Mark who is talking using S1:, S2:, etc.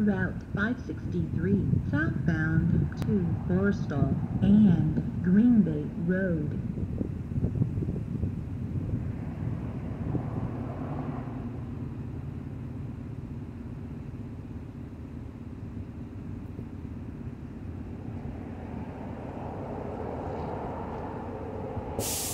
S1: Route 563 southbound to Forrestal and Green Bay Road.
S2: You